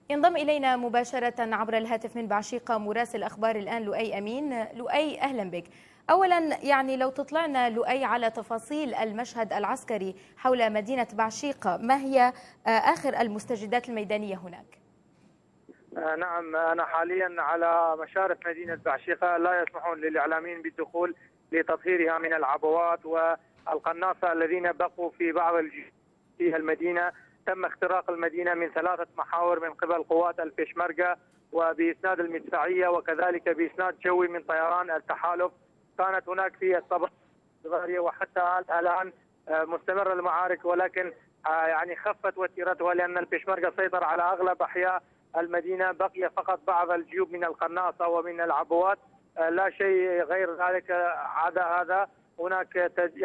ينضم إلينا مباشرة عبر الهاتف من بعشيقة مراسل أخبار الآن لؤي أمين. لؤي، أهلا بك. أولا لو تطلعنا لؤي على تفاصيل المشهد العسكري حول مدينة بعشيقة، ما هي آخر المستجدات الميدانية هناك؟ نعم، أنا حاليا على مشارف مدينة بعشيقة، لا يسمحون للإعلاميين بالدخول لتطهيرها من العبوات والقناصة الذين بقوا في في المدينة. تم اختراق المدينة من 3 محاور من قبل قوات البيشمركة وبإسناد المدفعية، وكذلك بإسناد جوي من طيران التحالف. كانت هناك في الصباح وحتى الآن مستمرة المعارك، ولكن خفت وتيرتها لأن البيشمركة سيطر على أغلب أحياء المدينة. بقي فقط بعض الجيوب من القناصة ومن العبوات، لا شيء غير ذلك عدا هذا. هناك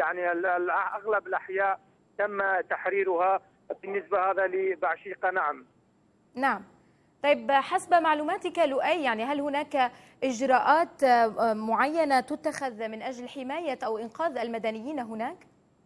أغلب الأحياء تم تحريرها بالنسبة هذا لبعشيقة. نعم. طيب، حسب معلوماتك لؤي، هل هناك إجراءات معينة تتخذ من أجل حماية أو إنقاذ المدنيين هناك؟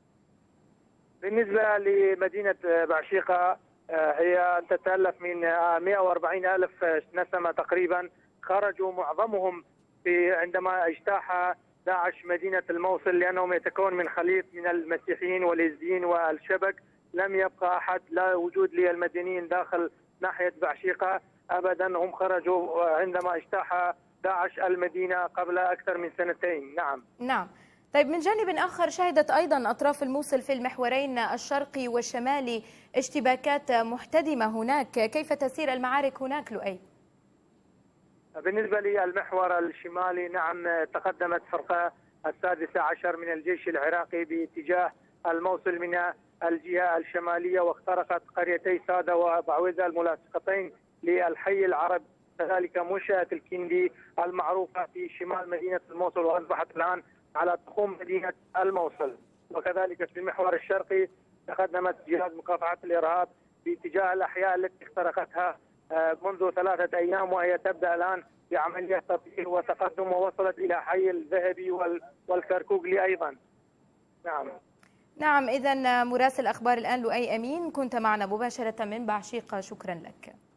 بالنسبة لمدينة بعشيقة، هي تتألف من 140 ألف نسمة تقريبا. خرجوا معظمهم عندما اجتاح داعش مدينة الموصل، لأنهم يتكون من خليط من المسيحيين واليزيديين والشبك. لم يبقى أحد، لا وجود للمدنيين داخل ناحية بعشيقة أبدا. هم خرجوا عندما اجتاح داعش المدينة قبل أكثر من 2 سنين. نعم. طيب، من جانب آخر شهدت أيضا أطراف الموصل في المحورين الشرقي والشمالي اشتباكات محتدمة هناك، كيف تسير المعارك هناك لؤي؟ بالنسبة للمحور الشمالي، تقدمت فرقة 16 من الجيش العراقي باتجاه الموصل من الجهة الشمالية، واخترقت قريتي سادة وبعويزة الملاصقتين للحي العربي، كذلك منشأة الكندي المعروفة في شمال مدينة الموصل، وأصبحت الآن على تخوم مدينة الموصل. وكذلك في المحور الشرقي تقدمت جهاز مكافحة الإرهاب باتجاه الأحياء التي اخترقتها منذ 3 أيام، وهي تبدأ الآن بعملية تطهير وتقدم، ووصلت إلى حي الذهبي والكركوكلي أيضا. نعم، إذن مراسل أخبار الآن لؤي أمين كنت معنا مباشرة من بعشيقة، شكرا لك.